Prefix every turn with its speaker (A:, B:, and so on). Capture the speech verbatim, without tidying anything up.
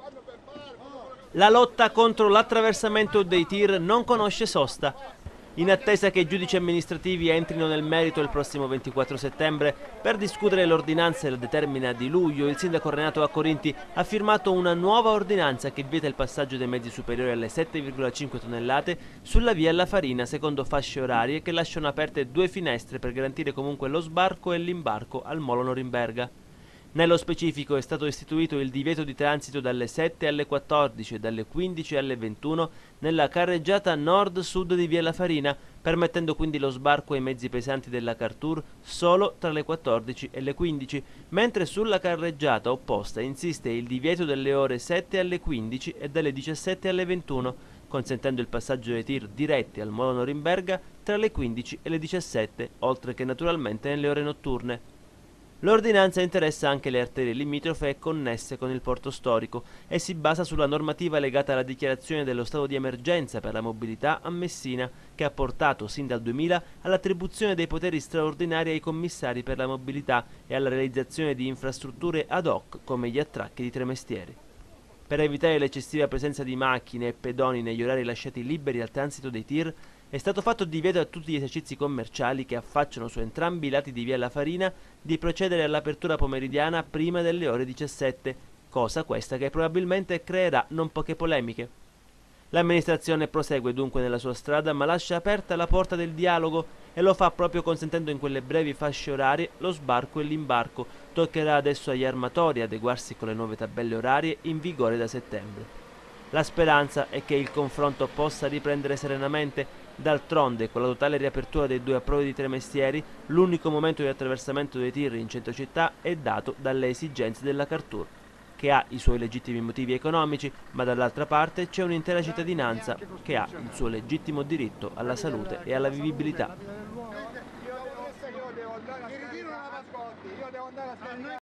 A: La lotta contro l'attraversamento dei tir non conosce sosta. In attesa che i giudici amministrativi entrino nel merito il prossimo ventiquattro settembre per discutere l'ordinanza e la determina di luglio, il sindaco Renato Accorinti ha firmato una nuova ordinanza che vieta il passaggio dei mezzi superiori alle sette virgola cinque tonnellate sulla via La Farina secondo fasce orarie che lasciano aperte due finestre per garantire comunque lo sbarco e l'imbarco al molo Norimberga. Nello specifico è stato istituito il divieto di transito dalle sette alle quattordici e dalle quindici alle ventuno nella carreggiata nord-sud di via La Farina, permettendo quindi lo sbarco ai mezzi pesanti della Cartour solo tra le quattordici e le quindici, mentre sulla carreggiata opposta insiste il divieto dalle ore sette alle quindici e dalle diciassette alle ventuno, consentendo il passaggio dei tir diretti al molo Norimberga tra le quindici e le diciassette, oltre che naturalmente nelle ore notturne. L'ordinanza interessa anche le arterie limitrofe e connesse con il porto storico e si basa sulla normativa legata alla dichiarazione dello stato di emergenza per la mobilità a Messina, che ha portato sin dal duemila all'attribuzione dei poteri straordinari ai commissari per la mobilità e alla realizzazione di infrastrutture ad hoc come gli attracchi di Tremestieri. Per evitare l'eccessiva presenza di macchine e pedoni negli orari lasciati liberi al transito dei tir, è stato fatto divieto a tutti gli esercizi commerciali che affacciano su entrambi i lati di via La Farina di procedere all'apertura pomeridiana prima delle ore diciassette, cosa questa che probabilmente creerà non poche polemiche. L'amministrazione prosegue dunque nella sua strada, ma lascia aperta la porta del dialogo e lo fa proprio consentendo in quelle brevi fasce orarie lo sbarco e l'imbarco. Toccherà adesso agli armatori adeguarsi con le nuove tabelle orarie in vigore da settembre. La speranza è che il confronto possa riprendere serenamente. D'altronde, con la totale riapertura dei due approdi di Tremestieri, l'unico momento di attraversamento dei tir in centro città è dato dalle esigenze della Cartour, che ha i suoi legittimi motivi economici, ma dall'altra parte c'è un'intera cittadinanza che ha il suo legittimo diritto alla salute e alla vivibilità.